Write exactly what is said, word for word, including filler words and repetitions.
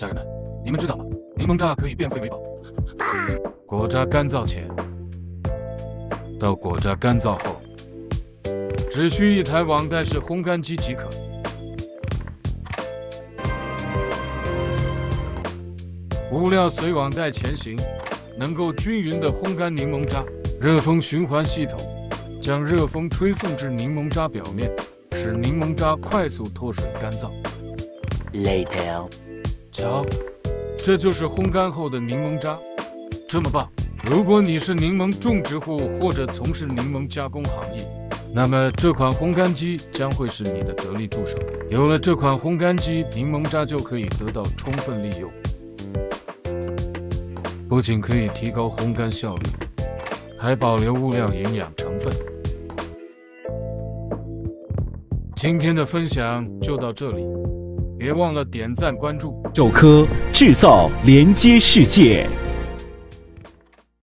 家人们，你们知道吗？柠檬渣可以变废为宝。果渣干燥前到果渣干燥后，只需一台网袋式烘干机即可。物料随网袋前行，能够均匀地烘干柠檬渣。热风循环系统将热风吹送至柠檬渣表面，使柠檬渣快速脱水干燥。 Later， 瞧，这就是烘干后的柠檬渣，这么棒！如果你是柠檬种植户或者从事柠檬加工行业，那么这款烘干机将会是你的得力助手。有了这款烘干机，柠檬渣就可以得到充分利用，不仅可以提高烘干效率，还保留物料营养成分。今天的分享就到这里，别忘了点赞关注。 手科制造连接世界。